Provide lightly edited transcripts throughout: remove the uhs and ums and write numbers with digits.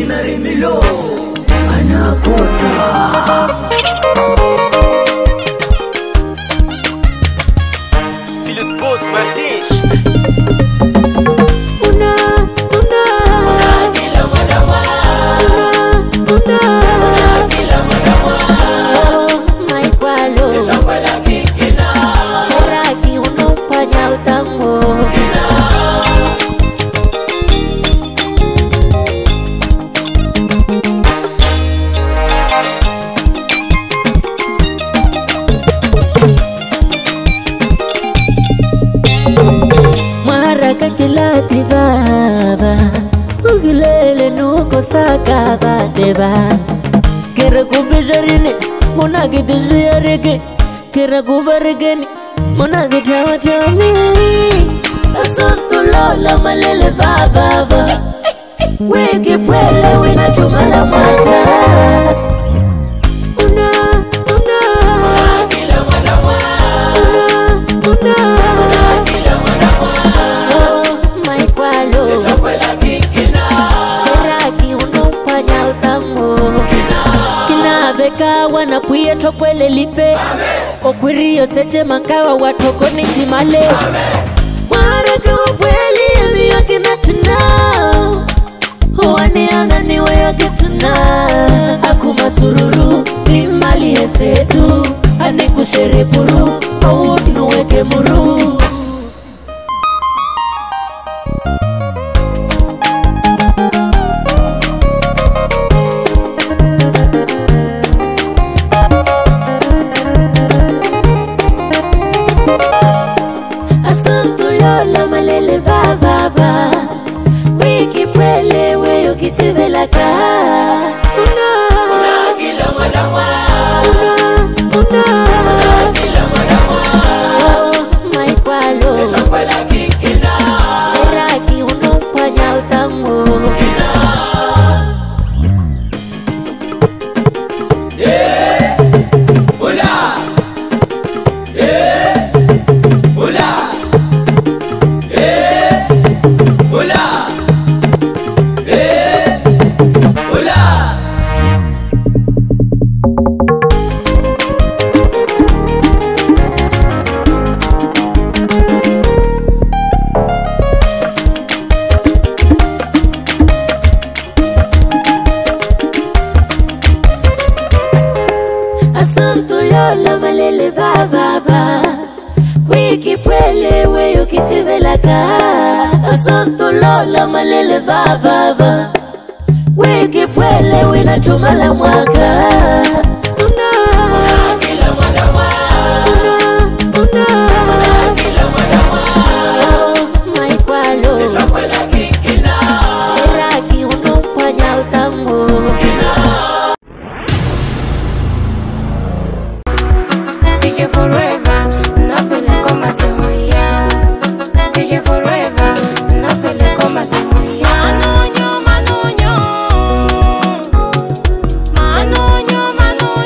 kina Remilo anakota. Philip Boss Martish. Tilati baba ugilele nuko sakaba deba kera kubejarine monage dezuyarege kera kuvargeni monage tawatami asonto lola malele baba wege pwele wina tumala mwaka wana puye topwele lipe okwirio seche mankawa watoko nitimale waraka wapweli yami yake natuna wani anani we yake tuna akuma sururu ni mali esetu ane kushere puru au nuweke muru baba wiki pwele weyo kitivelaka una kila madamwa una kila madamwa maikwalo etakwela kikina seraki unompanya utamu kina ula ula Asanto yola malele baba wiki pwele weyo kitivelaka Asanto lola malele baba wiki pwele wina tumala mwaka una kila madama una kila madama maikwalo etakwela kikina seraki unompanya utamu kina Forever, napele koma semuya. DJ forever, napele koma semuya. Manonyo, manonyo, manonyo, manonyo.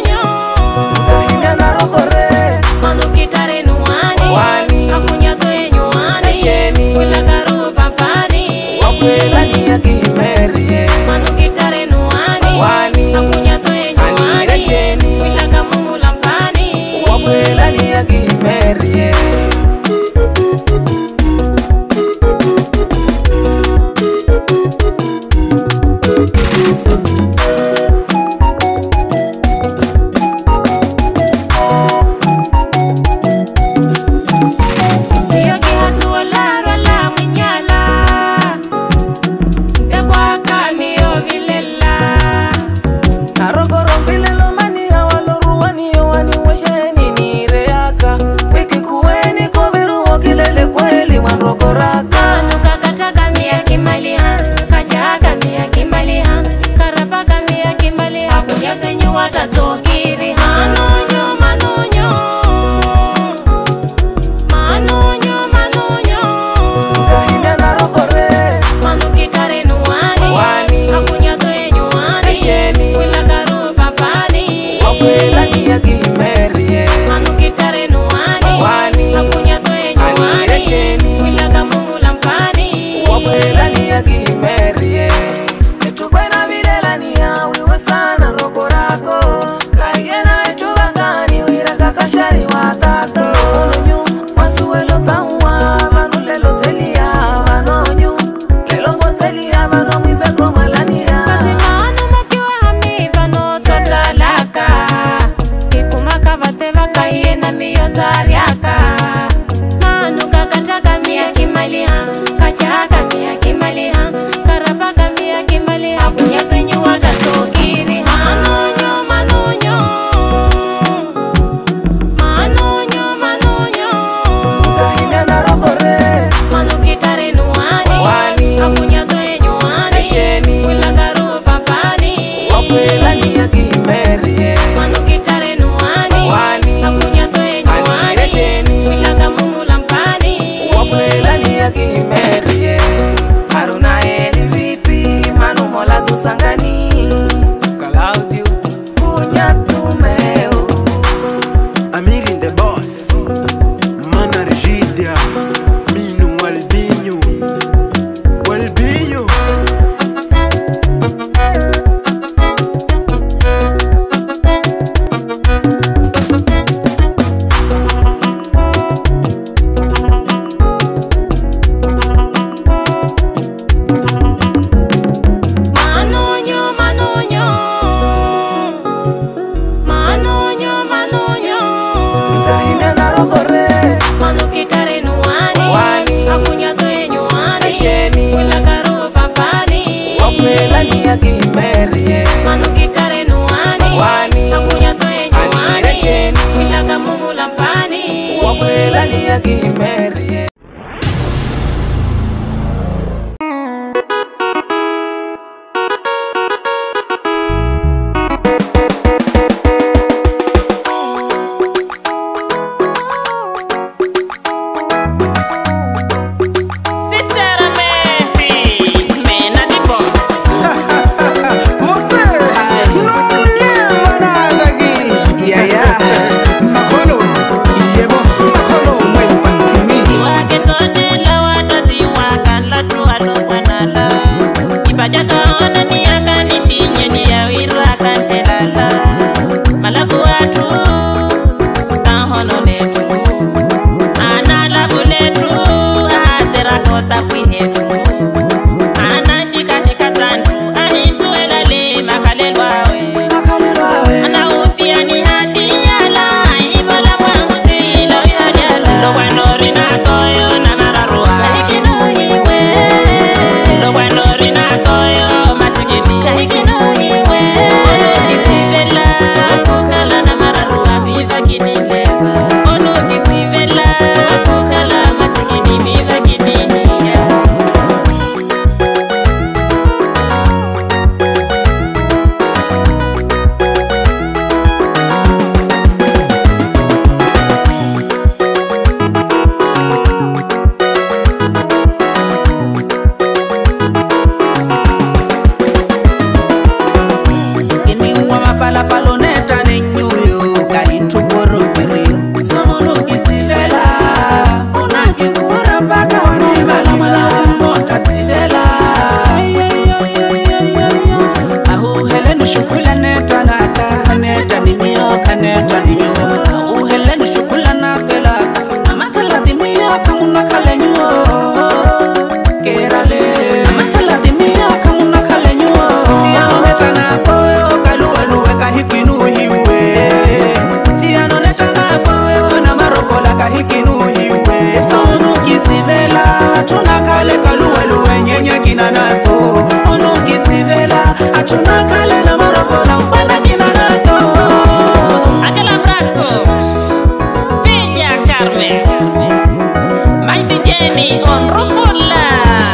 kaluelu wenyenye kinanato ono kitivela atuna kale na marobola mpana kinanato aquel abrazo Bella Carmen Mighty Jenny on Rupola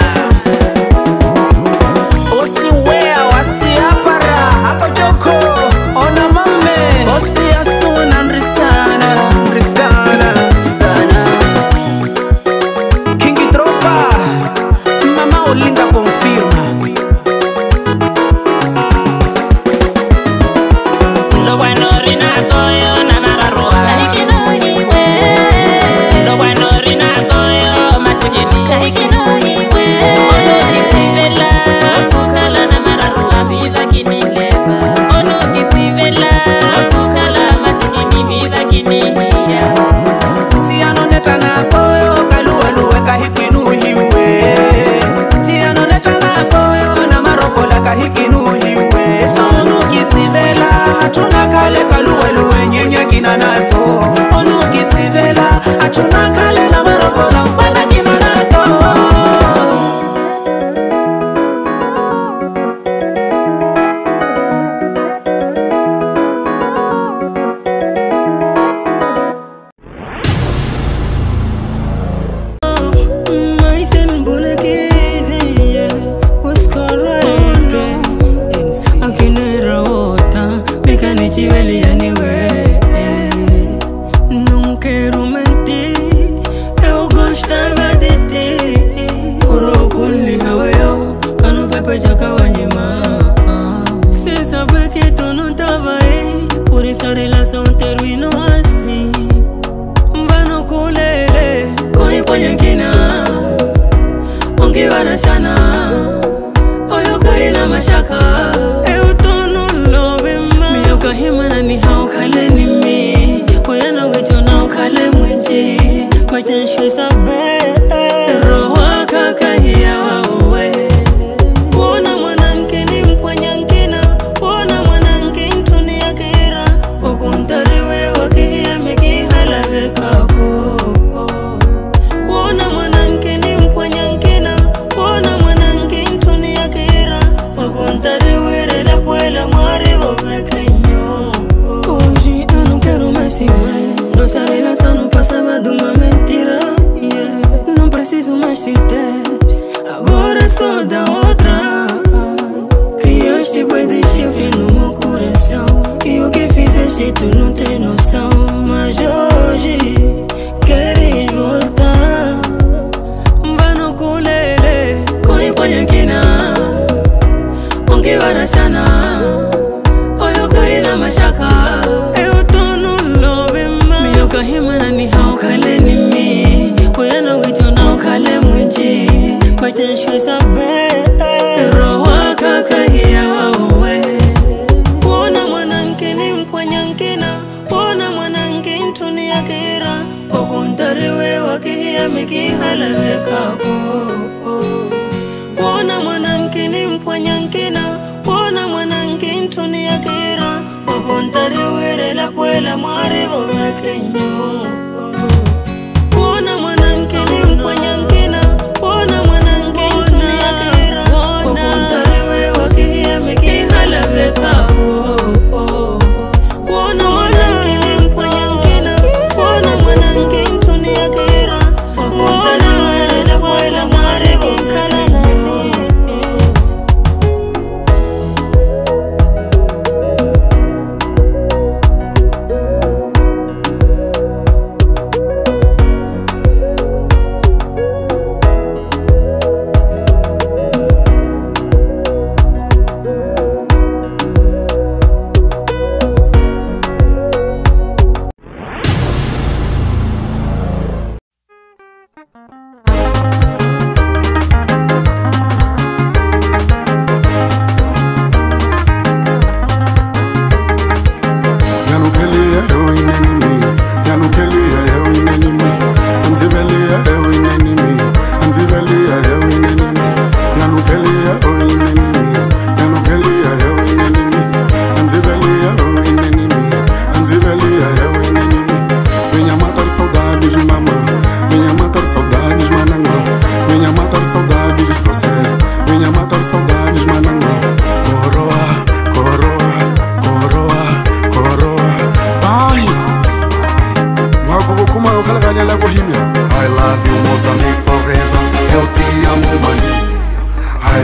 Osiwea wasiapara ako joko ona mame Osiasuna nrisana sana Kingi Tropa Mama Olinda confirma Lo bueno Rinato yo na mararua Kahikino hiwe Lo bueno Rinato yo masijini Kahikino hiwe Ono kitivela Tukala na mararua Biba kinileba Ono kitivela Tukala masijini Biba kinihia Tiano neta na koyo kaluelu weka hikinu hiwe Tiano neta na koyo na marobola kahikinu hiwe Sono kitivela atuna kale kaluelu wenyenye kinanato Ono kitivela atuna kale na marobola mpana kinanato Esa relación terminó así. Vano kulele, koi ponyangina, onge barashana, oyo kari na mashaka. Eu tono love ma, mi yoka himana ni hao kale ni mi, oyana wecho na kale mwenji, machenshwe sabe, roho kaka hiya wawe. Wona mwanamke ni mponyangina, wona mwanamke ntuni ya kira. Okuntariwe wakia meki halawe kako Wona mwananke ni mpwanyankina Wona mwananke ntuni ya kira Okuntariwe rela puela mwari wabekenyo Oji anu quero mais igual Nossa relação não passava de uma mentira Não preciso mais te ter Agora sou da outra Criaste boi de chifre no meu coração E o que fizeste tu não tens noção Mas hoje queres voltar Vano kulele Koi ponyangina Onge barashana Oyo kari na mashaka Eu tono love ma Mi yoka himana ni hao kale ni mi Oyana wito na kale mwenji Machenshwe sabe Roho kaka hiya wawe Wona mwananke ni mpwanyankina Wona mwananke ntuni ya kira Okuntariwe wakia meki halawe kako Wona mwananke ni mpwanyankina Wona mwananke ntuni ya kira Okuntariwe rela puela mwari wabekenyo Wona mwananke ni mpwanyankina Wona mwananke ntuni ya kira Okuntariwe wakia meki halawe kako Wona mwananke ni mpwanyankina Wona mwananke ntuni ya kira Okuntariwe rela puela mwari wabekenyo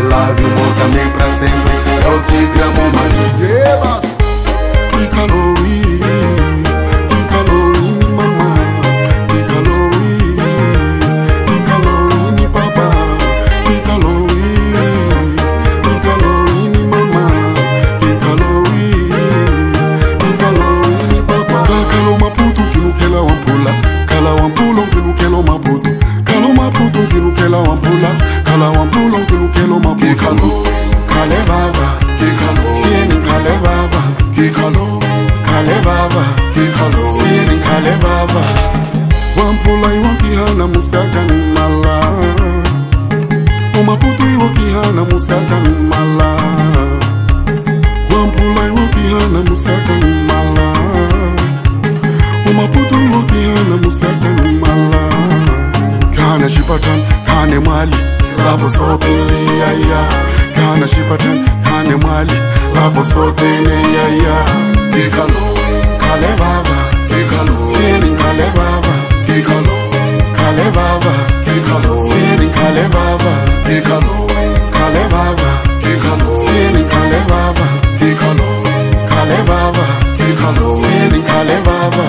love you, Moçambique pra sempre. Eu te amo, mano. Yeah, Icaloí, Icaloí, mi mamá. Icaloí, Icaloí, mi papá. Icaloí, Icaloí, mi mamá. Icaloí, Icaloí, mi papá. Calo Maputo que não quer lá ampula. Cala o ampulo que não quer lá Maputo. Calo Maputo que não quer lá ampula. Cala o ampulo que não quer lá Maputo. Calevava, que calor. Ciene calevava, que calor. Calevava, que calor. Ciene calevava. Wampula iwo kihana musaka mala. O Maputo iwo kihana musaka mala. Wampula iwo kihana musaka mala. O Maputo iwo kihana musaka mala. Kana shipatan, kane mali. Labo sote ya. Kana shipatan, kane mali. Labo sote ya. Kikalo, kalevava, kikalo. Sieni kalevava, kikalo. Kalevava, kikalo. Sieni kalevava, kikalo. Kalevava, kikalo. Sieni kalevava, kikalo. Kalevava, kikalo. Sieni kalevava.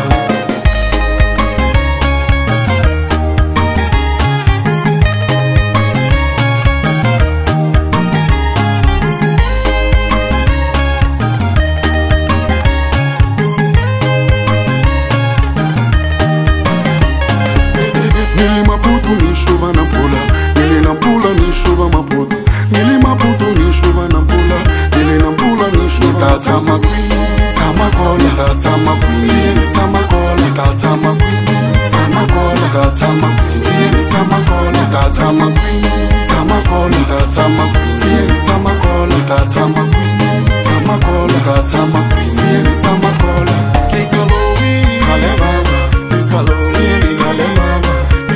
Ni chuva na pula, nili na pula ni chuva Maputo. Nili Maputo ni chuva na pula, nili na pula ni chuva. Tama queen, tama cola, tama queen, tama cola, tama queen, tama cola, tama queen, tama cola, tama queen, tama cola, tama queen, tama cola, tama queen, tama cola, tama queen, tama cola. Kikalowi, kalevava, kikalowi, kalevava.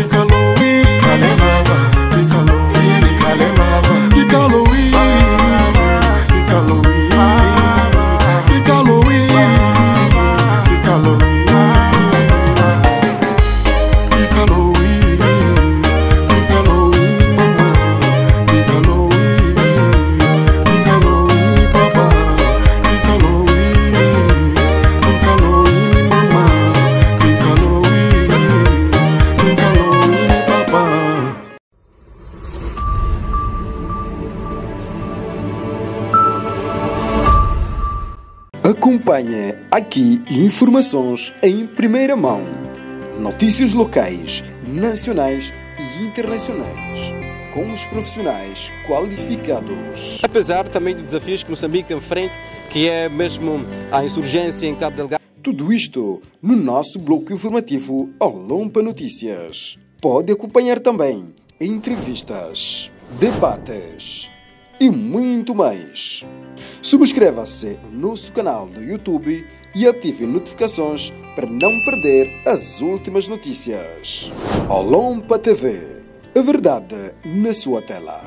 Acompanhe aqui informações em primeira mão, notícias locais, nacionais e internacionais, com os profissionais qualificados. Apesar também dos desafios que Moçambique enfrenta, que é mesmo a insurgência em Cabo Delgado. Tudo isto no nosso bloco informativo Olompa Notícias. Pode acompanhar também entrevistas, debates e muito mais. Subscreva-se no nosso canal do YouTube e ative notificações para não perder as últimas notícias. Olompa TV, a verdade na sua tela.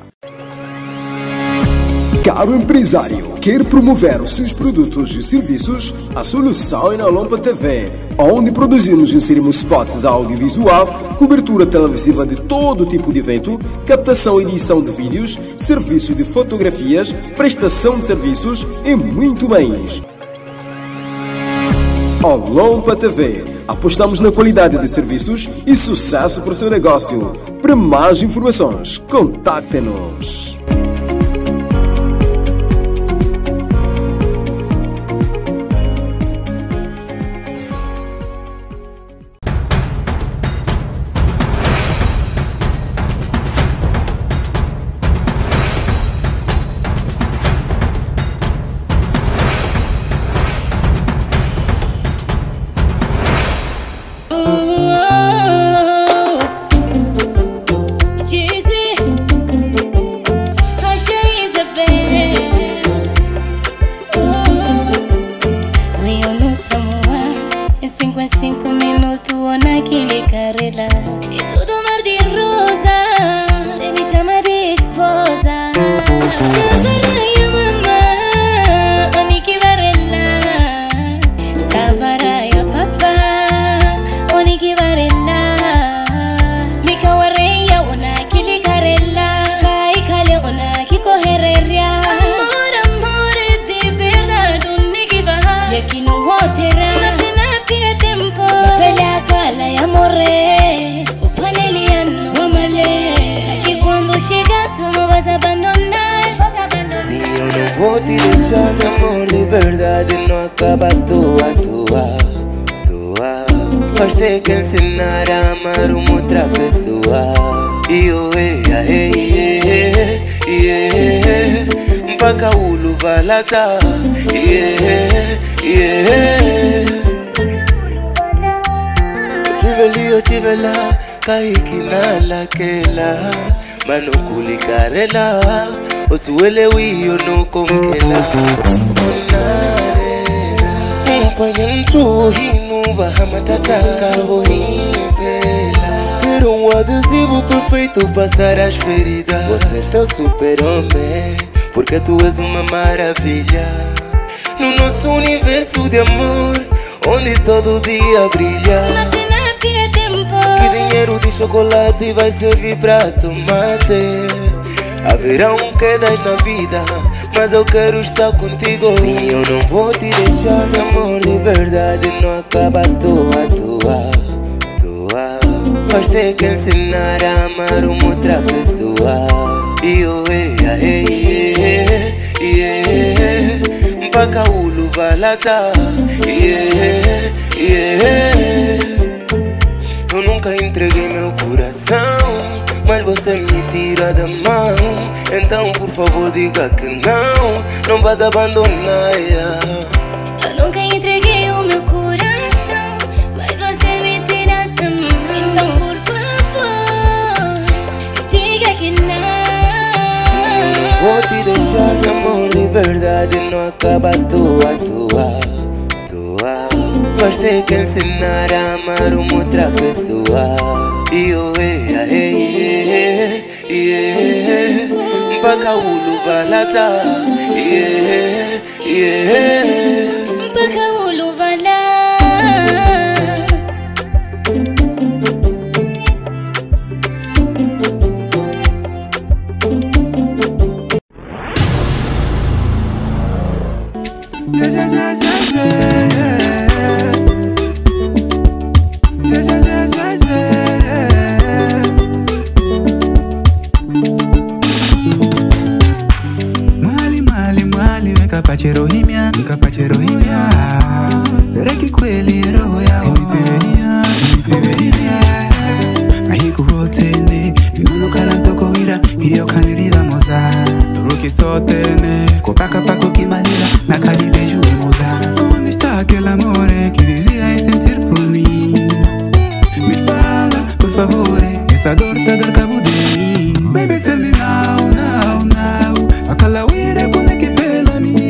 Caro empresário, quer promover os seus produtos e serviços? A solução é na Olompa TV, onde produzimos e inserimos spots audiovisual, cobertura televisiva de todo tipo de evento, captação e edição de vídeos, serviço de fotografias, prestação de serviços e muito mais. Olompa TV. Apostamos na qualidade de serviços e sucesso para o seu negócio. Para mais informações, contacte-nos. deixar de amor de verdade não acaba à toa, toa. Vais ter que ensinar a amar uma outra pessoa. E eu, mpaka uluva lata, tive lá, kahiki na lakela, mano kulikarela, osuele wiyo no konkela. Mpayantu hinuva hamatata kavo himpela. Ter adesivo perfeito passar as feridas. Você é teu super-homem, porque tu és uma maravilha. No nosso universo de amor, onde todo dia brilha. Que dinheiro de chocolate vai servir pra tomate. Haverá quedas na vida, mas eu quero estar contigo. Sim, eu não vou te deixar de amor de verdade não acaba à toa. Vais ter que ensinar a amar uma outra pessoa. E eu, mpaka uluva lata, Eu nunca entreguei meu coração, mas você me tira da mão. Então por favor diga que não vais abandonar. Eu nunca entreguei o meu coração, mas você me tira da mão. Então por favor, diga que não. Eu não vou te deixar de amor de verdade não acaba à toa. Vais ter que ensinar a amar uma outra pessoa. E eu, mpaka uluva lata, mpaka uluva lata. Nkapacherohimia sereki kweli roho ya imitiveria ahikuhotene inonokala ntokowira hiyo kanirira moza turuki sotene kopaka pako kimanira nakalibejue moza onistake l'amore que desea sentir por mí. Me fala por favore esa dor te dar cabo de mí. Baby tell me now akala wire kone que pela mí.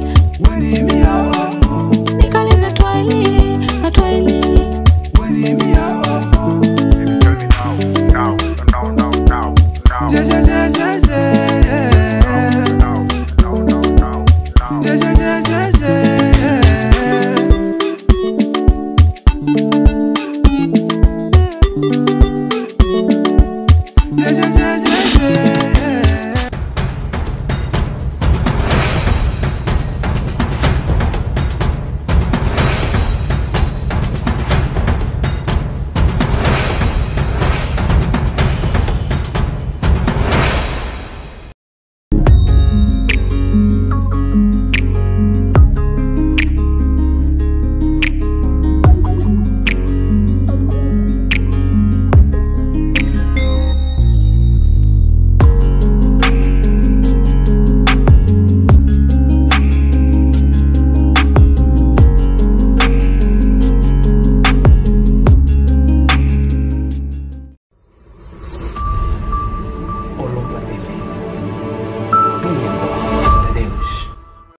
When